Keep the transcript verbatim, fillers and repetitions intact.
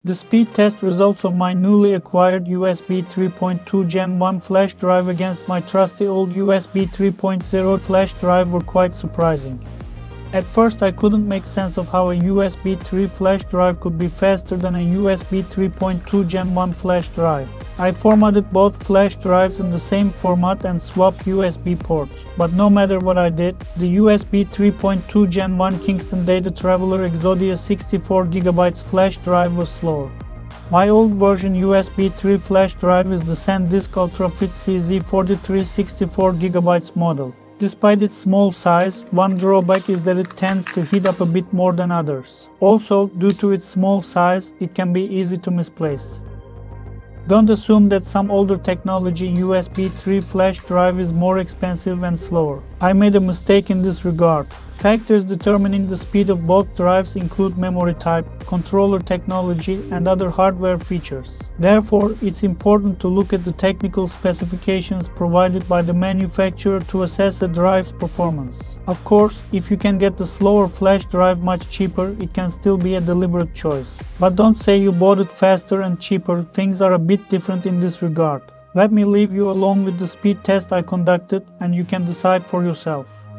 The speed test results of my newly acquired U S B three point two Gen one flash drive against my trusty old U S B three point oh flash drive were quite surprising. At first I couldn't make sense of how a U S B three flash drive could be faster than a U S B three point two Gen one flash drive. I formatted both flash drives in the same format and swapped U S B ports, but no matter what I did, the U S B three point two Gen one Kingston DataTraveler Exodia sixty-four gigabyte flash drive was slower. My old version U S B three flash drive is the SanDisk UltraFit C Z forty-three sixty-four gigabyte model. Despite its small size, one drawback is that it tends to heat up a bit more than others. Also, due to its small size, it can be easy to misplace. Don't assume that some older technology U S B three flash drive is more expensive and slower. I made a mistake in this regard. Factors determining the speed of both drives include memory type, controller technology, and other hardware features. Therefore, it's important to look at the technical specifications provided by the manufacturer to assess a drive's performance. Of course, if you can get the slower flash drive much cheaper, it can still be a deliberate choice. But don't say you bought it faster and cheaper, things are a bit different in this regard. Let me leave you alone with the speed test I conducted, and you can decide for yourself.